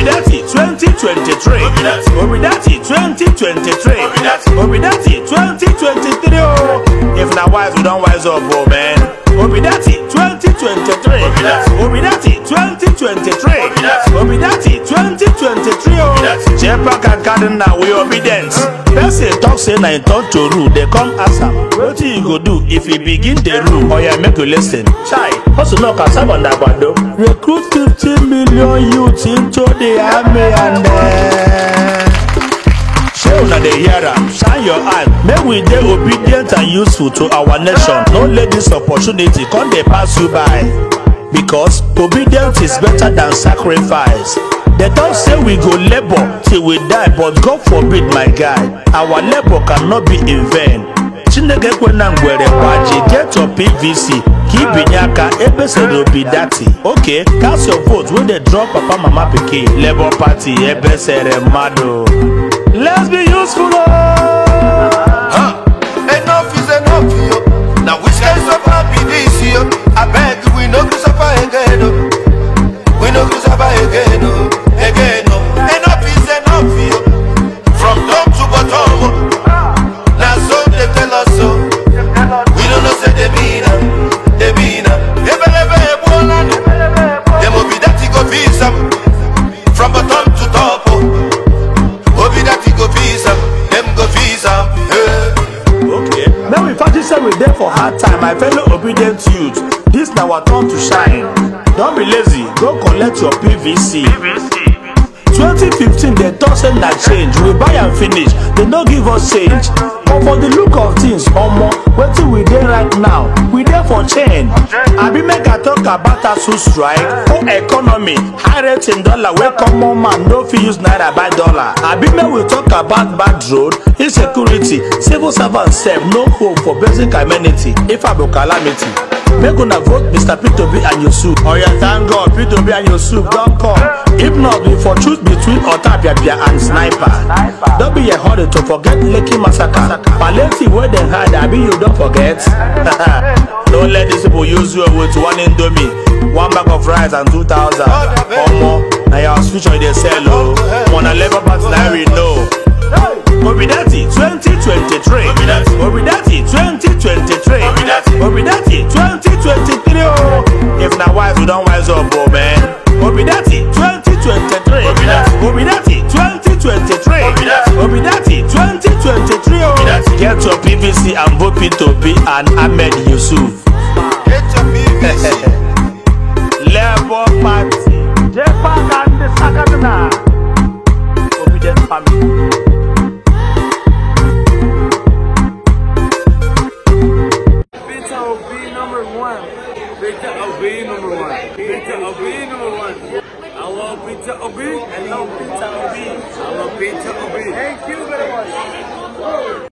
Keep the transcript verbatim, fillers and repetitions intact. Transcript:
Obidati twenty twenty-three. Obidati twenty twenty-three. Obidati twenty twenty-three. Oh, if na wise, we don't wise up, oh man. Obidati twenty twenty-three. Obidati twenty twenty-three. Obidati twenty twenty-three. Oh, Jepak and Cardinal, we obedient. Person talk say na in talk to rule, they come ask am, what you go do if you begin the rule? Oh yeah, make you listen. Chai, also no cassava on that bando. Recruit fifteen million youths into the army and then show na the hear am, shine your eye. Make we dey obedient and useful to our nation. No let this opportunity come dey pass you by. Because obedience is better than sacrifice. They don't say we go labor till we die, but God forbid, my guy, our labor cannot be in vain. Chineke kwena ngwere kwaji, get your P V C, kibinyaka ebesere Obidati. Okay, cast your vote when they drop papa mama pikin. Labour Party ebesere mado. Let's be useful. Huh? Enough is enough, yo. Now which kind of happy this year? I beg we no go suffer again. We no go suffer again. Again, enough is enough, yo. From top to bottom. Now so they tell us so. We don't know say they mean, they mean. They believe one. Them Obidati go visa from bottom to top. Obidati go visa, them go visa. Okay. Now we practice say we there for hard time, my fellow obedient youth. This now our turn to shine. Don't be lazy, go collect your P V C. twenty fifteen, they talk say na change. We buy and finish, they don't give us change. But for the look of things, omo, wetin we dey right now, we there for change. Abi make I talk about ASUU strike, poor economy, high rate in dollar, where common man no fit use naira buy dollar. Abi make we talk about bad road, insecurity, civil servants sef no hope for basic amenity. If I be calamity, make una vote Mister Peter Obi and Yusuf. Oh yeah, thank God, Peter Obi and Yusuf don't come. If not, we for choose between Otabiabia and Sniper. Don't be a hurry to forget Lekki massacre. Paleti where they hide, Abi you don't forget. Don't let these people use you with one indomie, one bag of rice and two thousand. Or more. Now your future they sell low. On a level pass now we know. Obidati twenty twenty-three. Obidati twenty twenty-three. Obidati twenty twenty-three. Oh, if na wise, we don't wise up, oh man. Obidati twenty twenty-three. Obidati twenty twenty-three. Obidati twenty twenty-three. Oh, get your P V C and vote Peter Obi and Ahmed Yusuf. Get your P V C. Labour Party. Jepak and the Sakadana. Obedient family. Peter Obi number one. Peter Obi number one. Peter Obi number one. I love Peter Obi. I love Peter Obi. I love Peter Obi. Thank you very much.